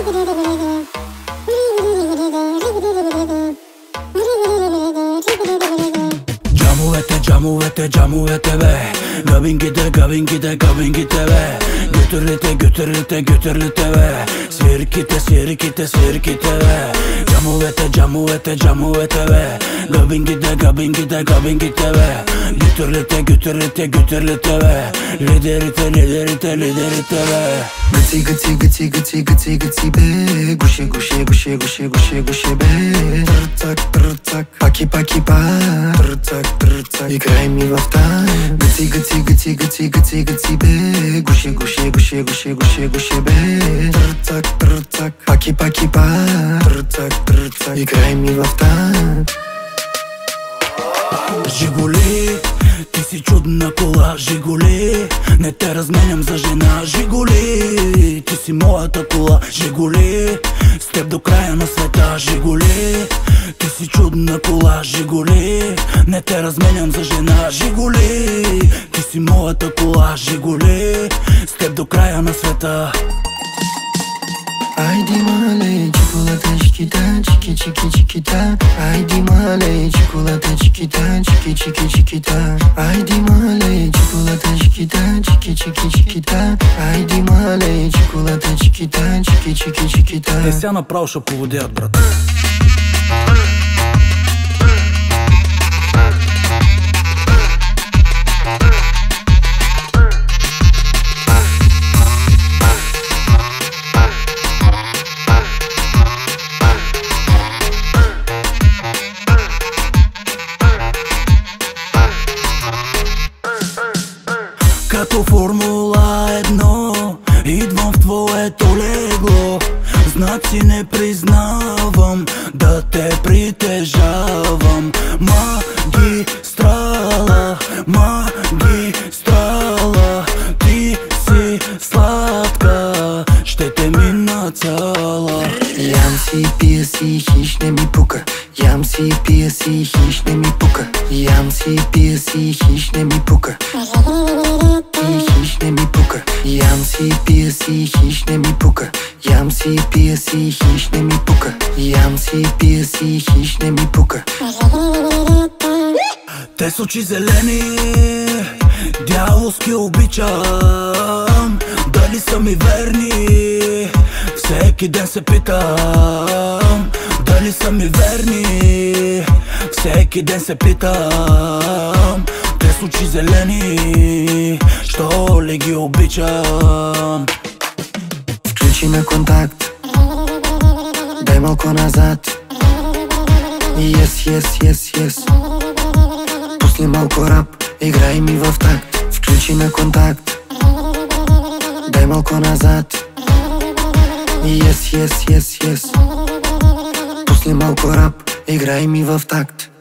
Camuvete be, gabin gide be, götürlite be, sirkite be. Camuvete be, gabin gide be, götürlite be, liderite be. Gıti be, guşe be, tır tak, paki pa, tır tak, играй ми в тайм. Гыти be, гуше be, тыр так, паки па, тыр так, играй ми в тайм. Жигули, ти си чудна кола, Жигули, не те разменям за жена. Жигули, ти си моята кола, Жигули, с теб до края на света. Жигули, ти си чудна кола, Жигули, не те разменям за жена. Жигули, ти си моята кола, Жигули, с теб до края на света. Haydi mahalle çikolata çikita, çikita. Haydi mahalle çikolata çikita, çikita. Haydi mahalle çikolata çikita, çikita. Haydi mahalle çikolata çikita, çikita. Те сега направо ще поводят, брат. Като Формула 1 идвам в твоето легло. Знаци не признавам да те притежавам. Магистрала, ти си сладка, ще те мина цяла. Ям си, пия си, хищ не ми пука. Ям си, пия си, хищ не ми пука. Ям си, пия си, хищ не ми пука. Хищ не ми пука. Ям си, пия си, хищ не ми пука. Ям си, пия си, хищ не ми пука. Ям си, пия си, хищ не ми пука. Те с очи зелени, дяволски обичам. Дали са ми верни, всеки ден се питам. Дали са ми верни, всеки ден се питам. Те с очи зелени, що ли ги обичам? Включи на контакт, дай малко назад. Yes. Пусни малко рап, играй ми в такт. Включи на контакт, дай малко назад. Yes. Пусни малко рап, играй ми в такт.